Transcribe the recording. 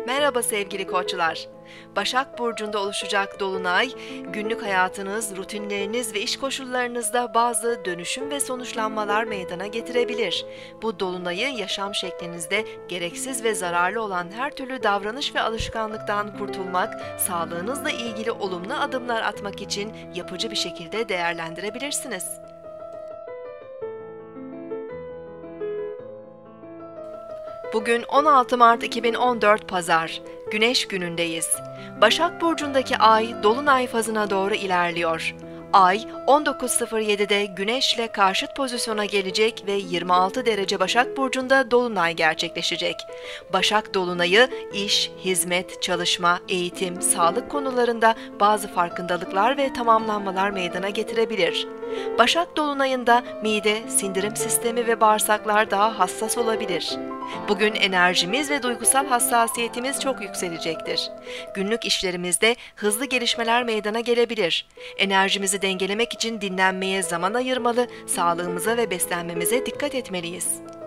Merhaba sevgili koçlar. Başak Burcu'nda oluşacak dolunay, günlük hayatınız, rutinleriniz ve iş koşullarınızda bazı dönüşüm ve sonuçlanmalar meydana getirebilir. Bu dolunayı yaşam şeklinizde gereksiz ve zararlı olan her türlü davranış ve alışkanlıktan kurtulmak, sağlığınızla ilgili olumlu adımlar atmak için yapıcı bir şekilde değerlendirebilirsiniz. Bugün 16 Mart 2014 Pazar, Güneş günündeyiz. Başak Burcu'ndaki ay, Dolunay fazına doğru ilerliyor. Ay, 19.07'de Güneş'le karşıt pozisyona gelecek ve 26 derece Başak Burcu'nda Dolunay gerçekleşecek. Başak Dolunay'ı iş, hizmet, çalışma, eğitim, sağlık konularında bazı farkındalıklar ve tamamlanmalar meydana getirebilir. Başak Dolunay'ında mide, sindirim sistemi ve bağırsaklar daha hassas olabilir. Bugün enerjimiz ve duygusal hassasiyetimiz çok yükselecektir. Günlük işlerimizde hızlı gelişmeler meydana gelebilir. Enerjimizi dengelemek için dinlenmeye zaman ayırmalı, sağlığımıza ve beslenmemize dikkat etmeliyiz.